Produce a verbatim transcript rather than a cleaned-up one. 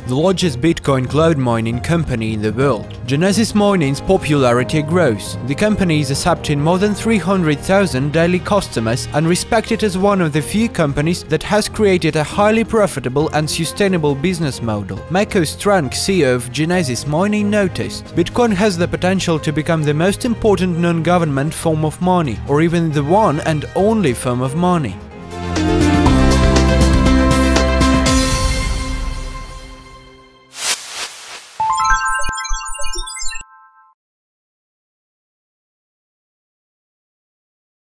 the largest Bitcoin cloud mining company in the world. Genesis Mining's popularity grows. The company is accepting more than three hundred thousand daily customers and respected as one of the few companies that has created a highly profitable and sustainable business model. Mako Streng, C E O of Genesis Mining, noticed, Bitcoin has the potential to become the most important non-government form of money, or even the one and only form of money.